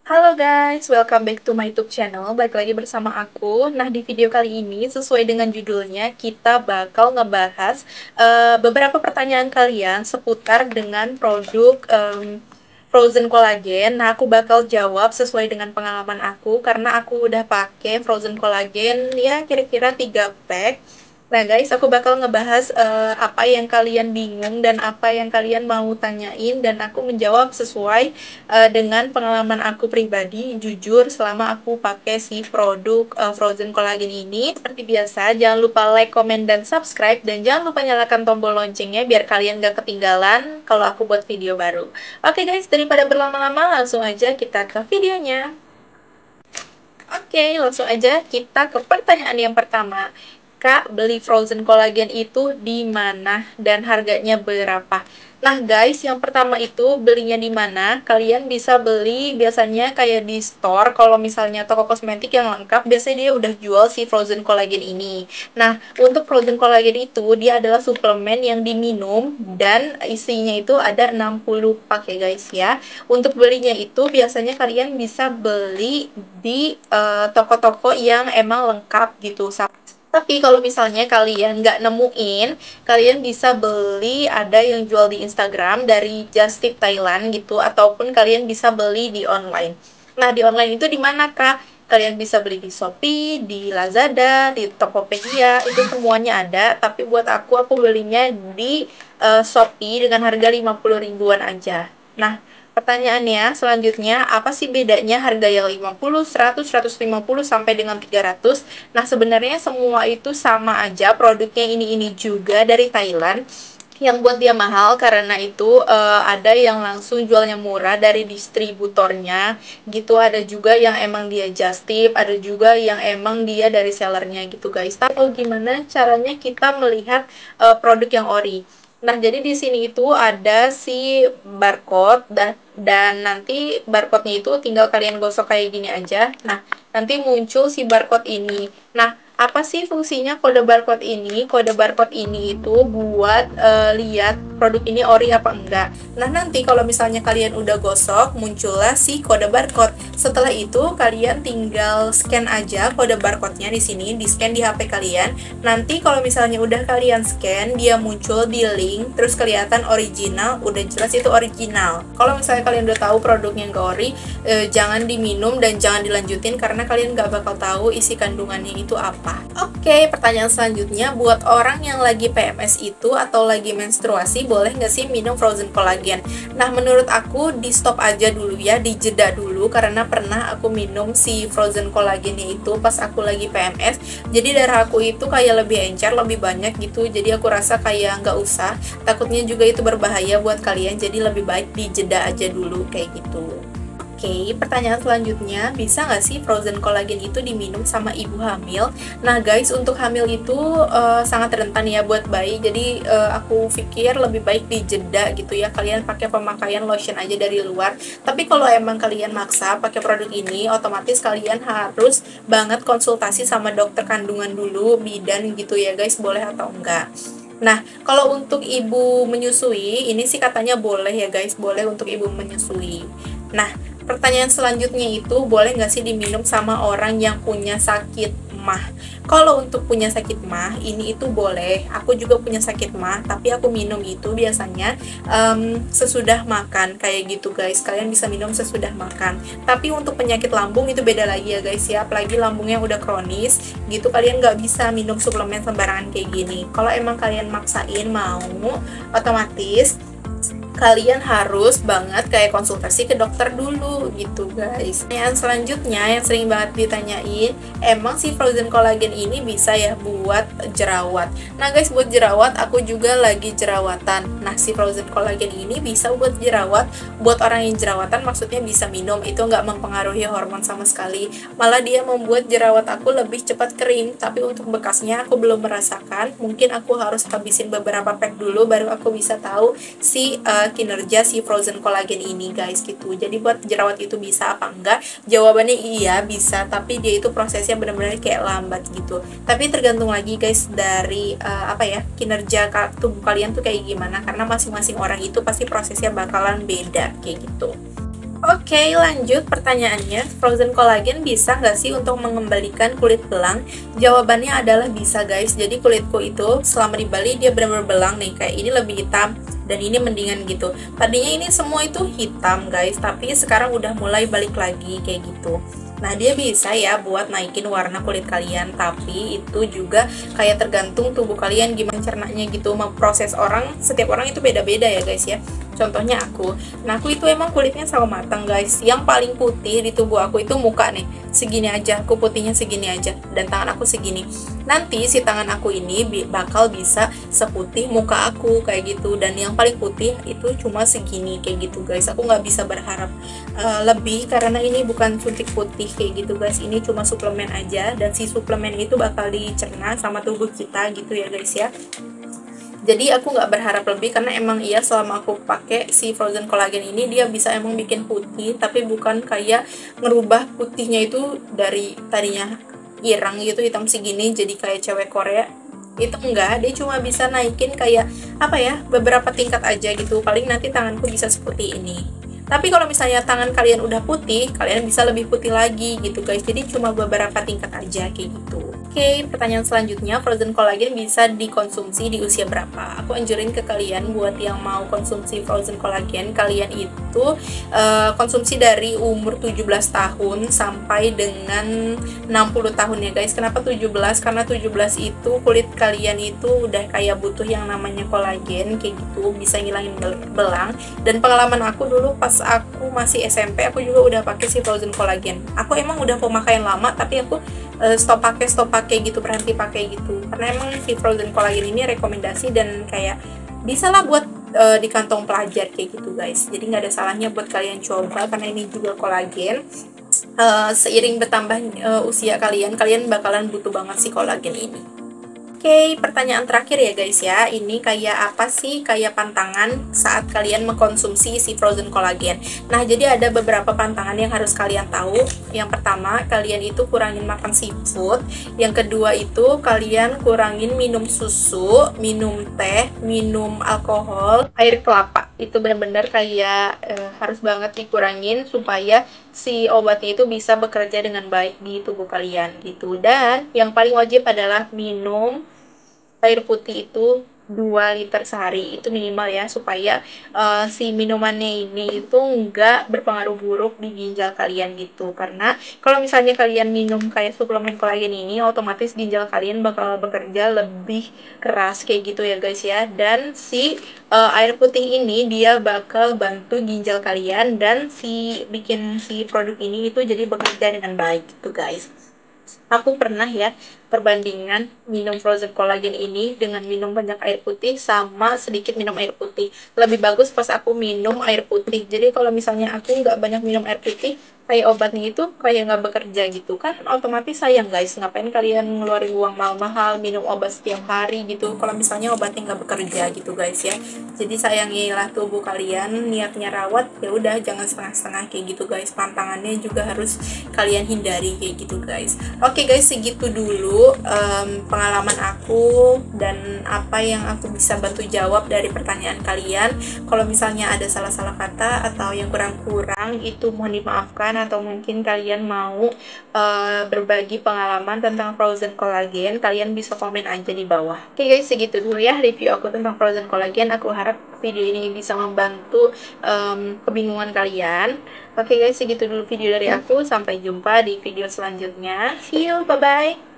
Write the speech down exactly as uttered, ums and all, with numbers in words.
Halo guys, welcome back to my YouTube channel. Balik lagi bersama aku. Nah, di video kali ini sesuai dengan judulnya, kita bakal ngebahas uh, beberapa pertanyaan kalian seputar dengan produk um, frozen collagen. Nah, aku bakal jawab sesuai dengan pengalaman aku karena aku udah pakai frozen collagen ya kira-kira tiga pack. Nah guys, aku bakal ngebahas uh, apa yang kalian bingung dan apa yang kalian mau tanyain, dan aku menjawab sesuai uh, dengan pengalaman aku pribadi, jujur selama aku pakai si produk uh, frozen collagen ini. Seperti biasa, jangan lupa like, comment, dan subscribe, dan jangan lupa nyalakan tombol loncengnya biar kalian gak ketinggalan kalau aku buat video baru. Oke guys, daripada berlama-lama, langsung aja kita ke videonya. Oke, langsung aja kita ke pertanyaan yang pertama. Kak, beli frozen collagen itu di mana dan harganya berapa? Nah, guys, yang pertama itu belinya di mana? Kalian bisa beli biasanya kayak di store. Kalau misalnya toko kosmetik yang lengkap, biasanya dia udah jual si frozen collagen ini. Nah, untuk frozen collagen itu dia adalah suplemen yang diminum dan isinya itu ada enam puluh pak ya, guys ya. Untuk belinya itu biasanya kalian bisa beli di uh, toko-toko yang emang lengkap gitu. Tapi kalau misalnya kalian nggak nemuin, kalian bisa beli, ada yang jual di Instagram dari Just Tip Thailand gitu, ataupun kalian bisa beli di online. Nah, di online itu di mana, Kak? Kalian bisa beli di Shopee, di Lazada, di Tokopedia, itu semuanya ada. Tapi buat aku, aku belinya di uh, Shopee dengan harga lima puluh ribuan aja. Nah, pertanyaannya selanjutnya, apa sih bedanya harga yang lima puluh, seratus, seratus lima puluh sampai dengan tiga ratus? Nah, sebenarnya semua itu sama aja, produknya ini-ini juga dari Thailand. Yang buat dia mahal karena itu uh, ada yang langsung jualnya murah dari distributornya gitu, ada juga yang emang dia just tip, ada juga yang emang dia dari sellernya gitu guys. Tapi gimana caranya kita melihat uh, produk yang ori? Nah, jadi di sini itu ada si barcode, dan dan nanti barcode-nya itu tinggal kalian gosok kayak gini aja. Nah, nanti muncul si barcode ini. Nah, apa sih fungsinya kode barcode ini? Kode barcode ini itu buat uh, lihat produk ini ori apa enggak. Nah, nanti kalau misalnya kalian udah gosok, muncullah si kode barcode. Setelah itu kalian tinggal scan aja kode barcode-nya di sini, di scan di H P kalian. Nanti kalau misalnya udah kalian scan, dia muncul di link, terus kelihatan original, udah jelas itu original. Kalau misalnya kalian udah tahu produknya nggak ori, eh, jangan diminum dan jangan dilanjutin karena kalian nggak bakal tahu isi kandungannya itu apa. Oke, pertanyaan selanjutnya, buat orang yang lagi P M S itu atau lagi menstruasi, boleh nggak sih minum frozen collagen? Nah, menurut aku di stop aja dulu ya, dijeda dulu, karena pernah aku minum si frozen collagennya itu pas aku lagi P M S. Jadi darah aku itu kayak lebih encer, lebih banyak gitu. Jadi aku rasa kayak nggak usah. Takutnya juga itu berbahaya buat kalian. Jadi lebih baik dijeda aja dulu kayak gitu. Oke, pertanyaan selanjutnya, bisa nggak sih frozen collagen itu diminum sama ibu hamil? Nah guys, untuk hamil itu uh, sangat rentan ya buat bayi, jadi uh, aku pikir lebih baik dijeda gitu ya, kalian pakai pemakaian lotion aja dari luar. Tapi kalau emang kalian maksa pakai produk ini, otomatis kalian harus banget konsultasi sama dokter kandungan dulu, bidan gitu ya guys, boleh atau enggak. Nah, kalau untuk ibu menyusui, ini sih katanya boleh ya guys, boleh untuk ibu menyusui. Nah, pertanyaan selanjutnya itu, boleh nggak sih diminum sama orang yang punya sakit mah? Kalau untuk punya sakit mah, ini itu boleh. Aku juga punya sakit mah, tapi aku minum itu biasanya um, sesudah makan, kayak gitu guys. Kalian bisa minum sesudah makan. Tapi untuk penyakit lambung itu beda lagi ya guys ya. Apalagi lambungnya udah kronis, gitu kalian nggak bisa minum suplemen sembarangan kayak gini. Kalau emang kalian maksain mau, otomatis kalian harus banget kayak konsultasi ke dokter dulu gitu guys. Yang selanjutnya yang sering banget ditanyain, emang si frozen collagen ini bisa ya buat jerawat? Nah guys, buat jerawat aku juga lagi jerawatan. Nah si frozen collagen ini bisa buat jerawat. Buat orang yang jerawatan maksudnya bisa minum, itu nggak mempengaruhi hormon sama sekali. Malah dia membuat jerawat aku lebih cepat kering. Tapi untuk bekasnya aku belum merasakan. Mungkin aku harus habisin beberapa pack dulu baru aku bisa tahu si uh, kinerja si frozen collagen ini guys gitu. Jadi buat jerawat itu bisa apa enggak? Jawabannya iya bisa, tapi dia itu prosesnya benar-benar kayak lambat gitu. Tapi tergantung lagi guys dari uh, apa ya, kinerja tubuh kalian tuh kayak gimana, karena masing-masing orang itu pasti prosesnya bakalan beda kayak gitu. Oke, lanjut pertanyaannya. Frozen collagen bisa nggak sih untuk mengembalikan kulit belang? Jawabannya adalah bisa, guys. Jadi kulitku itu selama di Bali dia benar-benar belang nih. Kayak ini lebih hitam dan ini mendingan gitu. Tadinya ini semua itu hitam, guys, tapi sekarang udah mulai balik lagi kayak gitu. Nah, dia bisa ya buat naikin warna kulit kalian, tapi itu juga kayak tergantung tubuh kalian gimana cernanya gitu. Proses orang, setiap orang itu beda-beda ya, guys ya. Contohnya aku, nah aku itu emang kulitnya sama matang, guys. Yang paling putih di tubuh aku itu muka nih, segini aja, aku putihnya segini aja, dan tangan aku segini. Nanti si tangan aku ini bakal bisa seputih muka aku kayak gitu, dan yang paling putih itu cuma segini kayak gitu, guys. Aku nggak bisa berharap uh, lebih karena ini bukan suntik putih kayak gitu, guys. Ini cuma suplemen aja, dan si suplemen itu bakal dicerna sama tubuh kita gitu ya, guys ya. Jadi aku nggak berharap lebih karena emang iya selama aku pakai si frozen collagen ini dia bisa emang bikin putih, tapi bukan kayak ngerubah putihnya itu dari tadinya irang gitu hitam segini jadi kayak cewek Korea. Itu enggak, dia cuma bisa naikin kayak apa ya, beberapa tingkat aja gitu. Paling nanti tanganku bisa seperti ini. Tapi kalau misalnya tangan kalian udah putih, kalian bisa lebih putih lagi gitu, guys. Jadi cuma beberapa tingkat aja kayak gitu. Oke, pertanyaan selanjutnya, frozen collagen bisa dikonsumsi di usia berapa? Aku anjurin ke kalian buat yang mau konsumsi frozen collagen, kalian itu uh, konsumsi dari umur tujuh belas tahun sampai dengan enam puluh tahun ya, guys. Kenapa tujuh belas? Karena tujuh belas itu kulit kalian itu udah kayak butuh yang namanya kolagen kayak gitu, bisa ngilangin belang. Dan pengalaman aku dulu pas aku masih S M P, aku juga udah pakai si frozen collagen. Aku emang udah pemakaian lama, tapi aku uh, stop pakai stop pakai gitu, berhenti pakai gitu. Karena emang si frozen collagen ini rekomendasi dan kayak bisa lah buat uh, di kantong pelajar kayak gitu, guys. Jadi nggak ada salahnya buat kalian coba karena ini juga kolagen. Uh, seiring bertambah uh, usia kalian, kalian bakalan butuh banget si kolagen ini. Oke, okay, pertanyaan terakhir ya, guys ya. Ini kayak apa sih kayak pantangan saat kalian mengkonsumsi si frozen collagen. Nah, jadi ada beberapa pantangan yang harus kalian tahu. Yang pertama, kalian itu kurangin makan seafood. Yang kedua itu kalian kurangin minum susu, minum teh, minum alkohol, air kelapa. Itu benar-benar kayak eh, harus banget dikurangin supaya si obatnya itu bisa bekerja dengan baik di tubuh kalian gitu. Dan yang paling wajib adalah minum air putih itu dua liter sehari, itu minimal ya, supaya uh, si minumannya ini itu enggak berpengaruh buruk di ginjal kalian gitu. Karena kalau misalnya kalian minum kayak suplemen kolagen ini, otomatis ginjal kalian bakal bekerja lebih keras kayak gitu ya, guys ya. Dan si uh, air putih ini dia bakal bantu ginjal kalian dan si bikin si produk ini itu jadi bekerja dengan baik gitu, guys. Aku pernah ya perbandingan minum frozen collagen ini dengan minum banyak air putih sama sedikit minum air putih. Lebih bagus pas aku minum air putih. Jadi kalau misalnya aku nggak banyak minum air putih, kayak obatnya itu kayak nggak bekerja gitu kan, otomatis sayang, guys. Ngapain kalian ngeluarin uang mahal-mahal minum obat setiap hari gitu kalau misalnya obatnya nggak bekerja gitu, guys ya. Jadi sayangilah tubuh kalian, niatnya rawat ya udah jangan setengah-setengah kayak gitu, guys. Pantangannya juga harus kalian hindari kayak gitu, guys. Oke, guys, segitu dulu um, pengalaman aku dan apa yang aku bisa bantu jawab dari pertanyaan kalian. Kalau misalnya ada salah-salah kata atau yang kurang-kurang itu mohon dimaafkan, atau mungkin kalian mau uh, berbagi pengalaman tentang frozen collagen, kalian bisa komen aja di bawah. Oke, guys, segitu dulu ya review aku tentang frozen collagen. Aku harap video ini bisa membantu um, kebingungan kalian. Oke, guys, segitu dulu video dari aku. Sampai jumpa di video selanjutnya. See you, bye bye.